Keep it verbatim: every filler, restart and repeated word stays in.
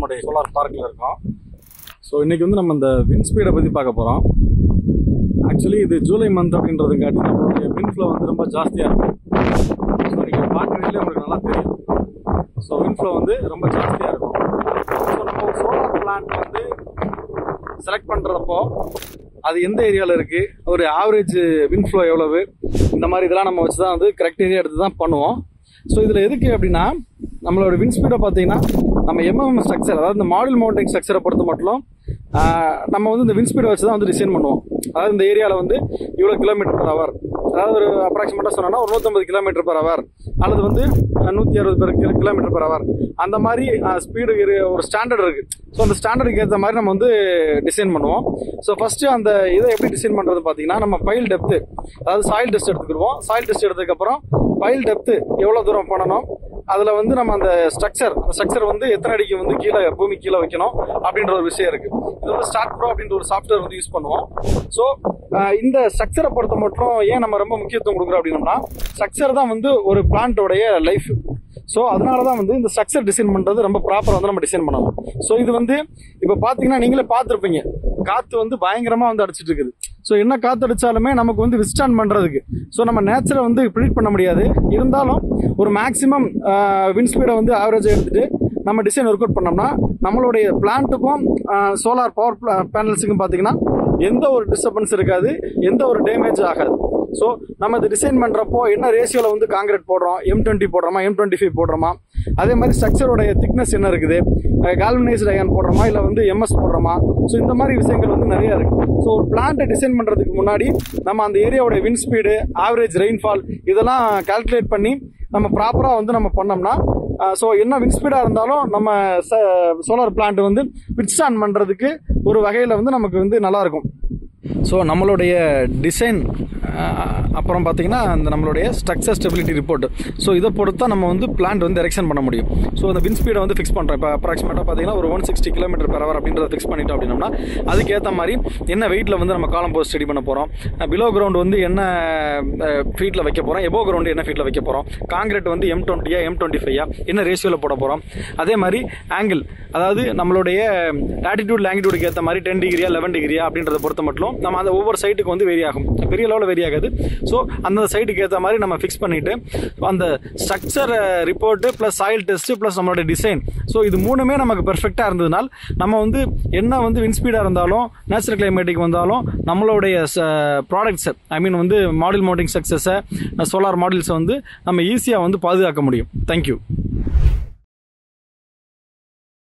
நம்மளுடைய சோலார் பார்க்கில் இருக்கோம். ஸோ இன்றைக்கி வந்து நம்ம இந்த விண்ட் ஸ்பீடை பற்றி பார்க்க போகிறோம். ஆக்சுவலி இது ஜூலை மந்த் அப்படின்றதுக்காட்டி நம்மளுடைய விண்ட் ஃப்ளோ வந்து ரொம்ப ஜாஸ்தியாக இருக்கும். ஸோ நீங்கள் பார்க்குறதுலேயே உங்களுக்கு நல்லா தெரியும். ஸோ விண்ட் ஃப்ளோ வந்து ரொம்ப ஜாஸ்தியாக இருக்கும். ஸோ நம்ம ஒரு சோலார் பிளான்ட் வந்து செலக்ட் பண்ணுறப்போ அது எந்த ஏரியாவில் இருக்குது, ஒரு ஆவரேஜ் விண்ட் ஃப்ளோ எவ்வளவு, இந்த மாதிரி இதெல்லாம் நம்ம வச்சு தான் வந்து கரெக்ட் ஏரியா எடுத்து தான் பண்ணுவோம். ஸோ இதில் எதுக்கு அப்படின்னா, நம்மளோட விண்ட் ஸ்பீடை பார்த்தீங்கன்னா நம்ம எம்எம் ஸ்ட்ரக்சர், அதாவது இந்த மாடுல் மவுண்டிங் ஸ்ட்ரக்சரை பொறுத்த மட்டும் நம்ம வந்து இந்த விண்ட் ஸ்பீடை வச்சு தான் வந்து டிசைன் பண்ணுவோம். அதாவது இந்த ஏரியாவில் வந்து இவ்வளோ கிலோமீட்டர் பர் ஹவர், அதாவது ஒரு அப்ராக்சிமேட்டாக சொன்னோன்னா ஒரு நூற்றம்பது கிலோமீட்டர் பர் ஹவர் அல்லது வந்து நூற்றி அறுபது பேர் கிலோமீட்டர் பர் ஹவர், அந்த மாதிரி ஸ்பீடு ஒரு ஸ்டாண்டர்ட் இருக்குது. ஸோ அந்த ஸ்டாண்டர்டுக்கு ஏற்ற மாதிரி நம்ம வந்து டிசைன் பண்ணுவோம். ஸோ ஃபஸ்ட்டு அந்த இதை எப்படி டிசைன் பண்ணுறது பார்த்தீங்கன்னா, நம்ம பைல் டெப்த்து, அதாவது சாயில் டெஸ்ட் எடுத்துக்கிடுவோம். சாயில் டெஸ்ட் எடுத்ததுக்கப்புறம் பைல் டெப்த்து எவ்வளோ தூரம் பண்ணணும், அதில் வந்து நம்ம அந்த ஸ்ட்ரக்சர் அந்த ஸ்ட்ரக்சர் வந்து எத்தனை அடிக்கு வந்து கீழே பூமி கீழே வைக்கணும் அப்படின்ற ஒரு விஷயம் இருக்குது. இது வந்து ஸ்டார்ட் ப்ரோ அப்படின்ற ஒரு சாஃப்ட்வேர் வந்து யூஸ் பண்ணுவோம். ஸோ இந்த ஸ்ட்ரக்சரை பொறுத்த மட்டும் ஏன் நம்ம ரொம்ப முக்கியத்துவம் கொடுக்குறோம் அப்படின்னோம்னா, ஸ்ட்ரக்சர் தான் வந்து ஒரு பிளான்ட்டோடைய லைஃப். ஸோ அதனால தான் வந்து இந்த ஸ்ட்ரக்சர் டிசைன் பண்ணுறது ரொம்ப ப்ராப்பராக வந்து நம்ம டிசைன் பண்ணணும். ஸோ இது வந்து இப்போ பார்த்தீங்கன்னா நீங்களே பார்த்துருப்பீங்க, காற்று வந்து பயங்கரமாக வந்து அடிச்சிட்டு இருக்குது. ஸோ என்ன காற்று அடித்தாலுமே நமக்கு வந்து விஸ்டாண்ட் பண்ணுறதுக்கு ஸோ நம்ம நேச்சரை வந்து ப்ரிடிக்ட் பண்ண முடியாது. இருந்தாலும் ஒரு மேக்ஸிமம் விண்ட் ஸ்பீடை வந்து ஆவரேஜாக எடுத்துகிட்டு நம்ம டிசைன் ஒர்க் அவுட் பண்ணோம்னா நம்மளுடைய பிளான்ட்டுக்கும் சோலார் பவர் பேனல்ஸுக்கும் பார்த்தீங்கன்னா எந்த ஒரு டிஸ்டர்பன்ஸ் இருக்காது, எந்த ஒரு டேமேஜ் ஆகாது. ஸோ நம்ம இது டிசைன் பண்ணுறப்போ என்ன ரேஷியோவில் வந்து காங்கிரீட் போடுறோம், எம் டுவெண்ட்டி போடுறோமா, எம் டுவெண்ட்டி ஃபைவ் போடுறோமா, அதே மாதிரி ஸ்ட்ரக்சரோடைய திக்னஸ் என்ன இருக்குது, கால்வனைஸ்டு அயன் போடுறோமா இல்லை வந்து எம்எஸ் போடுறோமா. ஸோ இந்த மாதிரி விஷயங்கள் வந்து நிறையா இருக்குது. ஸோ ஒரு பிளான்ட்டை டிசைன் பண்ணுறதுக்கு முன்னாடி நம்ம அந்த ஏரியாவோட விண்ட் ஸ்பீடு, ஆவரேஜ் ரெயின்ஃபால் இதெல்லாம் கால்குலேட் பண்ணி நம்ம ப்ராப்பராக வந்து நம்ம பண்ணோம்னா, ஸோ என்ன விண்ட் ஸ்பீடாக இருந்தாலும் நம்ம சோலார் பிளான்ட் வந்து வித்ஸ்டாண்ட் பண்ணுறதுக்கு ஒரு வகையில் வந்து நமக்கு வந்து நல்லாயிருக்கும். ஸோ நம்மளுடைய டிசைன் அப்புறம் பார்த்தீங்கன்னா அந்த நம்மளுடைய ஸ்ட்ரக்சர் ஸ்டெபிலிட்டி ரிப்போர்ட், ஸோ இதை பொறுத்து தான் நம்ம வந்து பிளான்ட் வந்து எரெக்ஷன் பண்ண முடியும். ஸோ அந்த விண்ட் ஸ்பீடை வந்து ஃபிக்ஸ் பண்ணுறோம். இப்போ அப்ராக்சிமேட்டாக பார்த்தீங்கன்னா ஒரு one sixty kilometre per hour அப்படின்றத ஃபிக்ஸ் பண்ணிட்டோம் அப்படின்னோம்னா அதுக்கேற்ற மாதிரி என்ன வெயிட்டில் வந்து நம்ம காலம் போஸ்ட் ரெடி பண்ண போகிறோம், பிலோ கிரவுண்ட் வந்து என்ன ஃபீட்டில் வைக்க போகிறோம், எபோ கிரவுண்டு என்ன ஃபீட்டில் வைக்க போகிறோம், காங்கிரீட் வந்து எம் டுவெண்ட்டியா எம் டுவெண்ட்டி ஃபைவா என்ன ரேஷியோவில் போட போகிறோம். அதே மாதிரி ஆங்கிள், அதாவது நம்மளுடைய லாட்டிடியூட் லாங்கிடியூடுக்கு ஏற்ற மாதிரி டென் டிகிரியா லெவன் டிகிரியா அப்படின்றத பொறுத்த மட்டும் நம்ம அந்த ஒவ்வொரு சைட்டுக்கு வந்து வேரி ஆகும், பெரிய லெவலில் வேரி ஆகாது. ஸோ அந்த சைட்டுக்கு ஏற்ற மாதிரி நம்ம ஃபிக்ஸ் பண்ணிவிட்டு அந்த structure report plus soil test plus நம்மளோட டிசைன், ஸோ இது மூணுமே நமக்கு பெர்ஃபெக்டாக இருந்ததுனால் நம்ம வந்து என்ன வந்து விண்ட் ஸ்பீடாக இருந்தாலும் நேச்சுரல் கிளைமேட்டிக் வந்தாலும் நம்மளுடைய ப்ராடக்ட்ஸை, ஐ மீன் வந்து மாடுல் மவுண்டிங் ஸ்ட்ரக்சர்ஸை, சோலார் மாடுல்ஸை வந்து நம்ம ஈஸியாக வந்து பாதுகாக்க முடியும். தேங்க்யூ.